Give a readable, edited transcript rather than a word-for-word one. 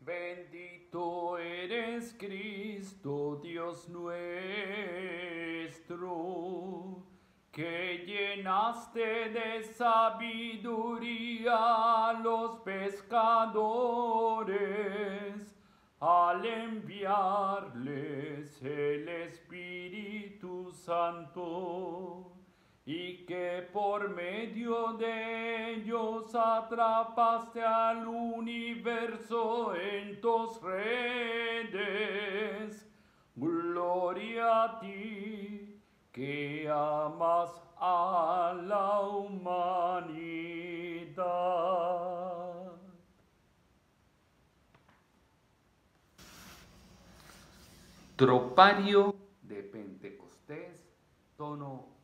Bendito eres Cristo, Dios nuestro, que llenaste de sabiduría a los pescadores, al enviarles el Espíritu Santo, y que por medio de ellos atrapaste al universo en tus redes. Gloria a ti, que amas a la humanidad. Tropario de Pentecostés, tono